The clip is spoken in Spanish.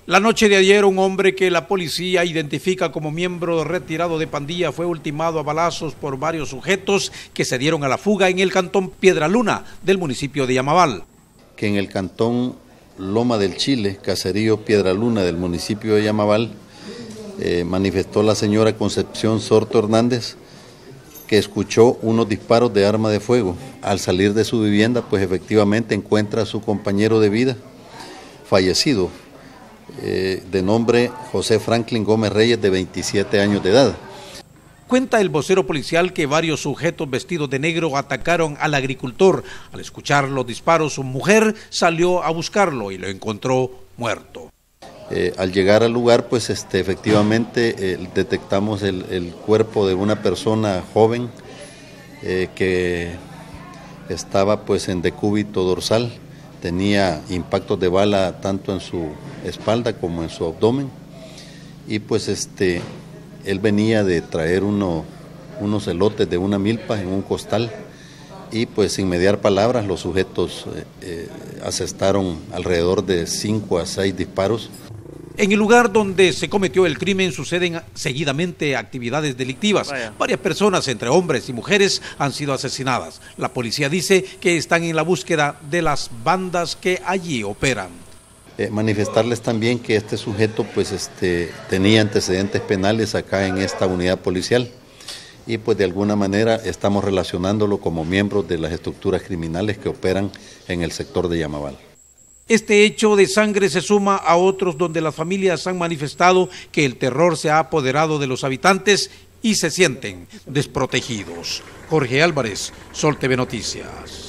La noche de ayer, un hombre que la policía identifica como miembro retirado de pandilla fue ultimado a balazos por varios sujetos que se dieron a la fuga en el cantón Piedraluna del municipio de Yamabal. Que en el cantón Loma del Chile, caserío Piedraluna del municipio de Yamabal, manifestó la señora Concepción Sorto Hernández que escuchó unos disparos de arma de fuego. Al salir de su vivienda, pues efectivamente encuentra a su compañero de vida fallecido, de nombre José Franklin Gómez Reyes, de 27 años de edad. Cuenta el vocero policial que varios sujetos vestidos de negro atacaron al agricultor. Al escuchar los disparos, su mujer salió a buscarlo y lo encontró muerto. Al llegar al lugar, pues efectivamente detectamos el cuerpo de una persona joven que estaba pues en decúbito dorsal. Tenía impactos de bala tanto en su espalda como en su abdomen, y pues él venía de traer unos elotes de una milpa en un costal, y pues sin mediar palabras los sujetos asestaron alrededor de 5 a 6 disparos. En el lugar donde se cometió el crimen suceden seguidamente actividades delictivas. Varias personas, entre hombres y mujeres, han sido asesinadas. La policía dice que están en la búsqueda de las bandas que allí operan. Manifestarles también que este sujeto pues tenía antecedentes penales acá en esta unidad policial, y pues de alguna manera estamos relacionándolo como miembro de las estructuras criminales que operan en el sector de Yamabal. Este hecho de sangre se suma a otros donde las familias han manifestado que el terror se ha apoderado de los habitantes y se sienten desprotegidos. Jorge Álvarez, Sol TV Noticias.